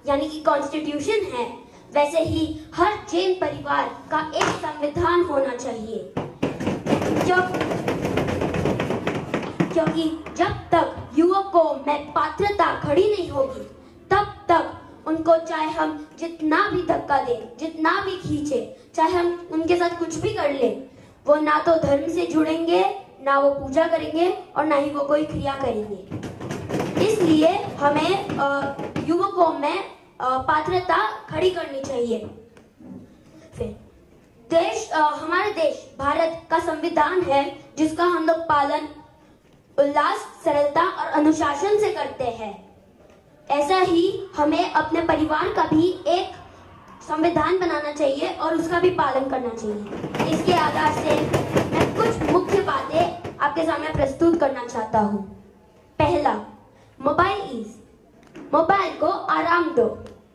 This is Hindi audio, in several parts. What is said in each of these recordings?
यानी कि कॉन्स्टिट्यूशन है, वैसे ही हर जैन परिवार का एक संविधान होना चाहिए। क्योंकि जब तक युवकों में पात्रता खड़ी नहीं होगी, तब तक उनको चाहे हम जितना भी धक्का दें, जितना भी खींचे, चाहे हम उनके साथ कुछ भी कर ले, वो ना तो धर्म से जुड़ेंगे, ना वो पूजा करेंगे और ना ही वो कोई क्रिया करेंगे। इसलिए हमें युवकों में पात्रता खड़ी करनी चाहिए। फिर हमारे देश भारत का संविधान है जिसका हम लोग पालन उल्लास, सरलता और अनुशासन से करते हैं। ऐसा ही हमें अपने परिवार का भी एक संविधान बनाना चाहिए और उसका भी पालन करना चाहिए। इसके आधार से मैं कुछ मुख्य बातें आपके सामने प्रस्तुत करना चाहता हूँ। पहला, मोबाइल को आराम दो।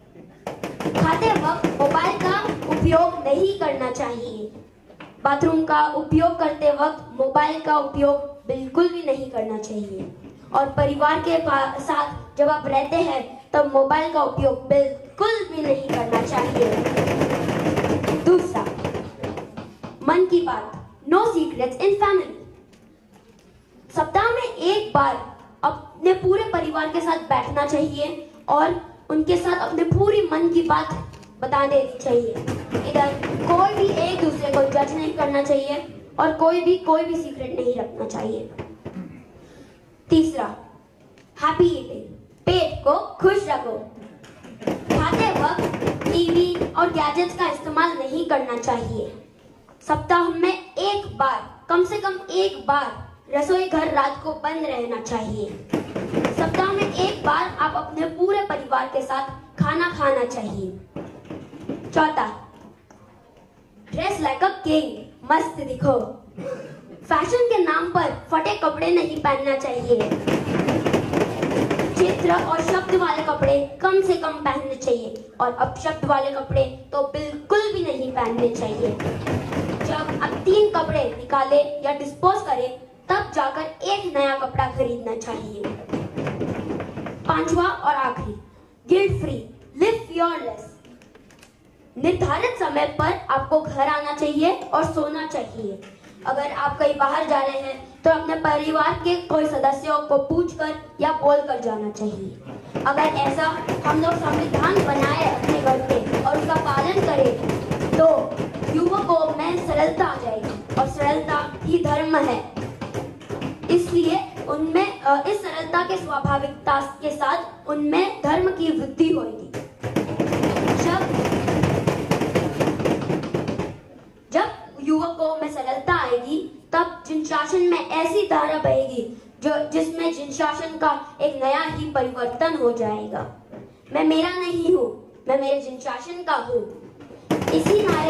खाते वक्त मोबाइल का उपयोग नहीं करना चाहिए। बाथरूम का उपयोग करते वक्त मोबाइल का उपयोग बिल्कुल भी नहीं करना चाहिए। और परिवार के साथ जब आप रहते हैं तब मोबाइल का उपयोग बिल्कुल भी नहीं करना चाहिए। दूसरा, मन की बात, नो सीक्रेट्स इन फैमिली। सप्ताह में एक बार अपने पूरे परिवार के साथ बैठना चाहिए और उनके साथ अपने पूरी मन की बात बता देनी चाहिए। इधर कोई भी एक दूसरे को जज नहीं करना चाहिए और कोई भी सीक्रेट नहीं रखना चाहिए। तीसरा, हैप्पी ईटिंग, पेट को खुश रखो। खाते वक्त टीवी और गैजेट्स का इस्तेमाल नहीं करना चाहिए। सप्ताह में एक बार, कम से कम एक बार रसोई घर रात को बंद रहना चाहिए। सप्ताह में एक बार आप अपने पूरे परिवार के साथ खाना खाना चाहिए। चौथा, ड्रेस लाइक अ किंग, मस्त दिखो। फैशन के नाम पर फटे कपड़े नहीं पहनना चाहिए। चित्र और शब्द वाले कपड़े कम से कम पहनने चाहिए और अपशब्द वाले कपड़े तो बिल्कुल भी नहीं पहनने चाहिए। जब आप 3 कपड़े निकाले या डिस्पोज करें तब जाकर एक नया कपड़ा खरीदना चाहिए। पांचवा और आखिरी, गिल्ट फ्री, लिव फियरलेस। निर्धारित समय पर आपको घर आना चाहिए और सोना चाहिए। अगर आप कहीं बाहर जा रहे हैं तो अपने परिवार के कोई सदस्यों को पूछकर या बोलकर जाना चाहिए। अगर ऐसा हम लोग संविधान बनाए अपने घर पे और उसका पालन करें तो युवकों में सरलता आ जाएगी और सरलता ही धर्म है। इसलिए उनमें इस सरलता के स्वाभाविकता के साथ उनमें धर्म की वृद्धि होगी। जब युवकों में सरलता आएगी तब जिन शासन में ऐसी धारा बहेगी जिसमें जिन शासन का एक नया ही परिवर्तन हो जाएगा। मैं मेरा नहीं हूँ, मैं मेरे जिन शासन का हूँ। इसी नारे